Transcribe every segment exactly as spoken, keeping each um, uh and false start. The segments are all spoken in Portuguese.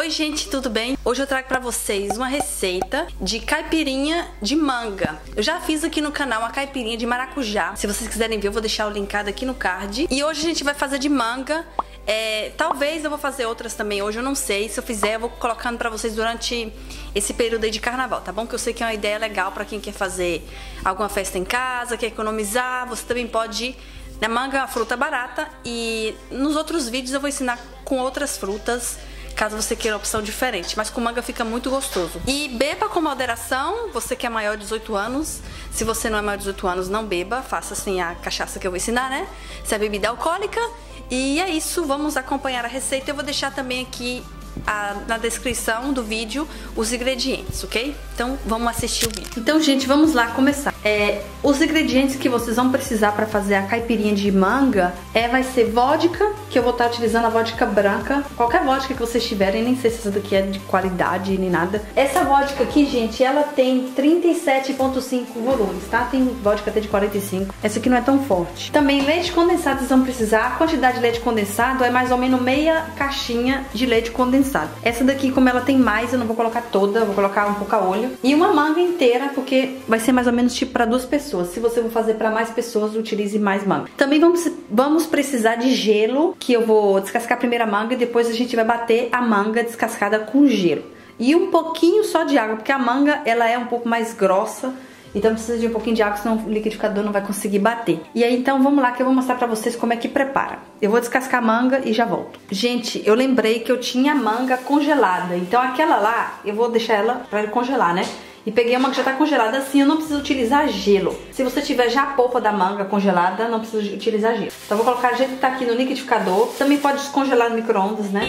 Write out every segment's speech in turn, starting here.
Oi gente, tudo bem? Hoje eu trago pra vocês uma receita de caipirinha de manga. Eu já fiz aqui no canal uma caipirinha de maracujá. Se vocês quiserem ver, eu vou deixar o linkado aqui no card. E hoje a gente vai fazer de manga. É, talvez eu vou fazer outras também hoje, eu não sei. Se eu fizer, eu vou colocando pra vocês durante esse período aí de carnaval, tá bom? Que eu sei que é uma ideia legal pra quem quer fazer alguma festa em casa, quer economizar. Você também pode... A manga é uma fruta barata e nos outros vídeos eu vou ensinar com outras frutas, caso você queira uma opção diferente, mas com manga fica muito gostoso. E beba com moderação, você que é maior de dezoito anos. Se você não é maior de dezoito anos, não beba, faça assim a cachaça que eu vou ensinar, né? Se é bebida alcoólica. E é isso, vamos acompanhar a receita. Eu vou deixar também aqui a, na descrição do vídeo os ingredientes, ok? Então vamos assistir o vídeo. Então, gente, vamos lá começar. É, os ingredientes que vocês vão precisar para fazer a caipirinha de manga é, vai ser vodka, que eu vou estar utilizando a vodka branca, qualquer vodka que vocês tiverem, nem sei se essa daqui é de qualidade nem nada. Essa vodka aqui, gente, ela tem trinta e sete vírgula cinco volumes, tá? Tem vodka até de quarenta e cinco, essa aqui não é tão forte. Também leite condensado vocês vão precisar, a quantidade de leite condensado é mais ou menos meia caixinha de leite condensado. Essa daqui, como ela tem mais, eu não vou colocar toda, eu vou colocar um pouco a olho. E uma manga inteira, porque vai ser mais ou menos tipo para duas pessoas. Se você for fazer para mais pessoas, utilize mais manga. Também vamos, vamos precisar de gelo, que eu vou descascar a primeira manga e depois a gente vai bater a manga descascada com gelo. E um pouquinho só de água, porque a manga ela é um pouco mais grossa, então precisa de um pouquinho de água, senão o liquidificador não vai conseguir bater. E aí então vamos lá que eu vou mostrar pra vocês como é que prepara. Eu vou descascar a manga e já volto. Gente, eu lembrei que eu tinha manga congelada, então aquela lá, eu vou deixar ela pra congelar, né? E peguei uma que já tá congelada assim, eu não preciso utilizar gelo. Se você tiver já a polpa da manga congelada, não precisa utilizar gelo. Então eu vou colocar do jeito que tá aqui no liquidificador. Também pode descongelar no micro-ondas, né?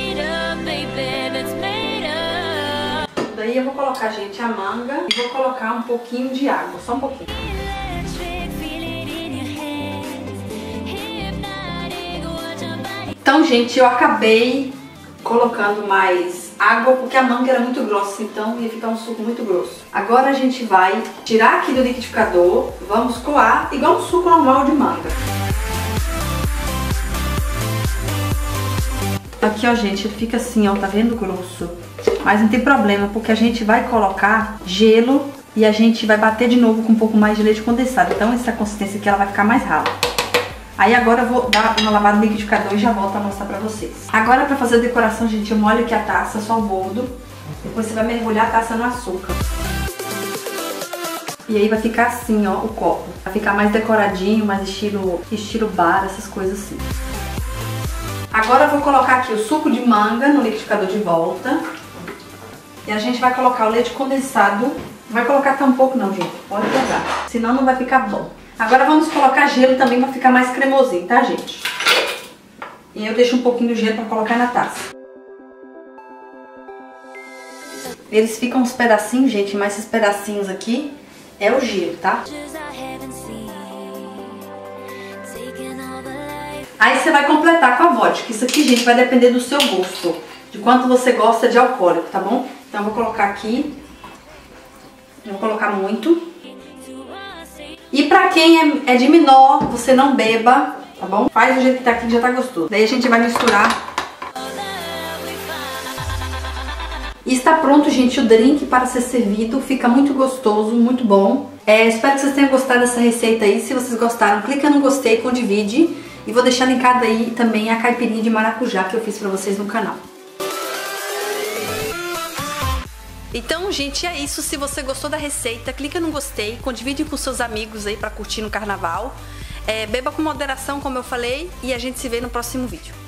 Daí eu vou colocar, gente, a manga e vou colocar um pouquinho de água, só um pouquinho. Então, gente, eu acabei colocando mais água porque a manga era muito grossa, então ia ficar um suco muito grosso. Agora a gente vai tirar aqui do liquidificador, vamos coar igual um suco normal de manga. Aqui, ó, gente, ele fica assim, ó, tá vendo, grosso? Mas não tem problema, porque a gente vai colocar gelo e a gente vai bater de novo com um pouco mais de leite condensado. Então essa consistência aqui ela vai ficar mais rala. Aí agora eu vou dar uma lavada no liquidificador e já volto a mostrar pra vocês. Agora pra fazer a decoração, gente, eu molho aqui a taça, só o bordo. Depois você vai mergulhar a taça no açúcar. E aí vai ficar assim, ó, o copo. Vai ficar mais decoradinho, mais estilo, estilo bar, essas coisas assim. Agora eu vou colocar aqui o suco de manga no liquidificador de volta. E a gente vai colocar o leite condensado. Não vai colocar tão pouco não, gente. Pode jogar, senão não vai ficar bom. Agora vamos colocar gelo também para ficar mais cremosinho, tá, gente? E eu deixo um pouquinho de gelo para colocar na taça. Eles ficam uns pedacinhos, gente, mas esses pedacinhos aqui é o gelo, tá? Aí você vai completar com a vodka. Isso aqui, gente, vai depender do seu gosto, de quanto você gosta de alcoólico, tá bom? Então eu vou colocar aqui, não vou colocar muito. E pra quem é, é de menor, você não beba, tá bom? Faz do jeito que tá aqui que já tá gostoso. Daí a gente vai misturar. E está pronto, gente, o drink para ser servido. Fica muito gostoso, muito bom. É, espero que vocês tenham gostado dessa receita aí. Se vocês gostaram, clica no gostei, condivide. E vou deixar linkado aí também a caipirinha de maracujá que eu fiz pra vocês no canal. Então, gente, é isso. Se você gostou da receita, clica no gostei, condivide com seus amigos aí pra curtir no carnaval. É, beba com moderação, como eu falei, e a gente se vê no próximo vídeo.